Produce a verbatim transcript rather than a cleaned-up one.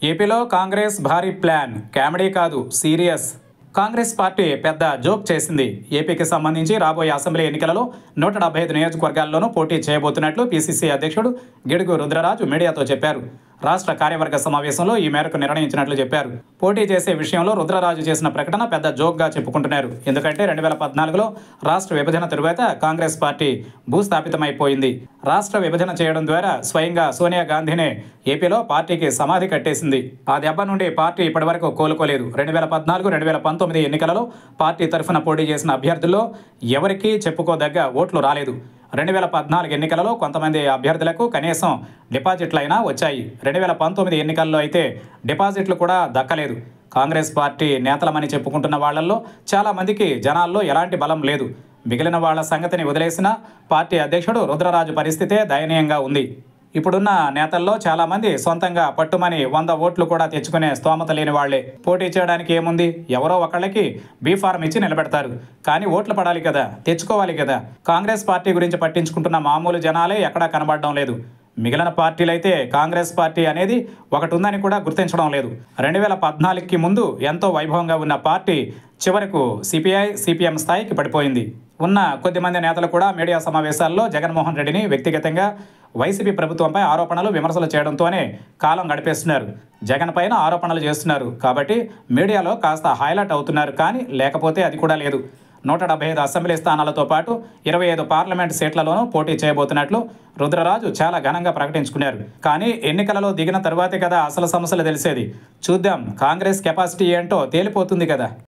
ఏపీలో కాంగ్రెస్ భారీ plan comedy కాదు సీరియస్. కాంగ్రెస్ పార్టీ పెద్ద జోక్ చేసింది. ఏపీకి సంబంధించి రాబోయే అసెంబ్లీ ఎన్నికలలో నూట డెబ్బై ఐదు నియోజకవర్గాల్లోనూ పోటీ చేయబోతున్నట్లు పీసీసీ అధ్యక్షుడు గిడుగు రుద్రరాజు మీడియాతో చెప్పారు. రాష్ట్ర కార్యవర్గ సమావేశంలో ఈ మేరకు నిర్ణయించినట్లు చెప్పారు. పోటీ చేసే విషయంలో రుద్రరాజు చేసిన ప్రకటన పెద్ద జోక్గా చెప్పుకుంటున్నారు. ఎందుకంటే రెండు వేల పద్నాలుగులో రాష్ట్ర విభజన తరువాత కాంగ్రెస్ పార్టీ భూస్థాపితమైపోయింది. రాష్ట్ర విభజన చేయడం ద్వారా స్వయంగా సోనియా గాంధీనే ఏపీలో పార్టీకి సమాధి కట్టేసింది. ఆ దెబ్బ నుండి పార్టీ ఇప్పటివరకు కోలుకోలేదు. రెండు వేల పద్నాలుగు రెండు వేల పంతొమ్మిది ఎన్నికలలో పార్టీ తరఫున పోటీ చేసిన అభ్యర్థుల్లో ఎవరికీ చెప్పుకోదగ్గ ఓట్లు రాలేదు. రెండు వేల పద్నాలుగు ఎన్నికలలో కొంతమంది అభ్యర్థులకు కనీసం డిపాజిట్లైనా వచ్చాయి. రెండు వేల పంతొమ్మిది ఎన్నికల్లో అయితే డిపాజిట్లు కూడా దక్కలేదు. కాంగ్రెస్ పార్టీ నేతలమని చెప్పుకుంటున్న వాళ్లలో చాలామందికి జనాల్లో ఎలాంటి బలం లేదు. మిగిలిన వాళ్ల సంగతిని వదిలేసిన పార్టీ అధ్యక్షుడు రుద్రరాజు పరిస్థితే దయనీయంగా ఉంది. ఇప్పుడున్న నేతల్లో చాలామంది సొంతంగా పట్టుమని వంద ఓట్లు కూడా తెచ్చుకునే స్తోమత లేని వాళ్లే. పోటీ చేయడానికి ఏముంది, ఎవరో ఒకళ్ళకి బీ ఫారం ఇచ్చి నిలబెడతారు. కానీ ఓట్లు పడాలి కదా, తెచ్చుకోవాలి కదా. కాంగ్రెస్ పార్టీ గురించి పట్టించుకుంటున్న మామూలు జనాలే ఎక్కడా కనబడడం లేదు. మిగిలిన పార్టీలైతే కాంగ్రెస్ పార్టీ అనేది ఒకటి ఉందని కూడా గుర్తించడం లేదు. రెండు వేల పద్నాలుగుకి ముందు ఎంతో వైభవంగా ఉన్న పార్టీ చివరకు సిపిఐ సిపిఎం స్థాయికి పడిపోయింది. ఉన్న కొద్దిమంది నేతలు కూడా మీడియా సమావేశాల్లో జగన్మోహన్ రెడ్డిని వ్యక్తిగతంగా వైసీపీ ప్రభుత్వంపై ఆరోపణలు విమర్శలు చేయడంతోనే కాలం గడిపేస్తున్నారు. జగన్ పైన ఆరోపణలు చేస్తున్నారు కాబట్టి మీడియాలో కాస్త హైలైట్ అవుతున్నారు. కానీ లేకపోతే అది కూడా లేదు. నూట డెబ్బై ఐదు అసెంబ్లీ స్థానాలతో పాటు ఇరవై ఐదు పార్లమెంట్ సీట్లలోనూ పోటీ చేయబోతున్నట్లు రుద్రరాజు చాలా ఘనంగా ప్రకటించుకున్నారు. కానీ ఎన్నికలలో దిగిన తరువాతే కదా అసలు సమస్యలు తెలిసేది. చూద్దాం, కాంగ్రెస్ కెపాసిటీ ఏంటో తేలిపోతుంది కదా.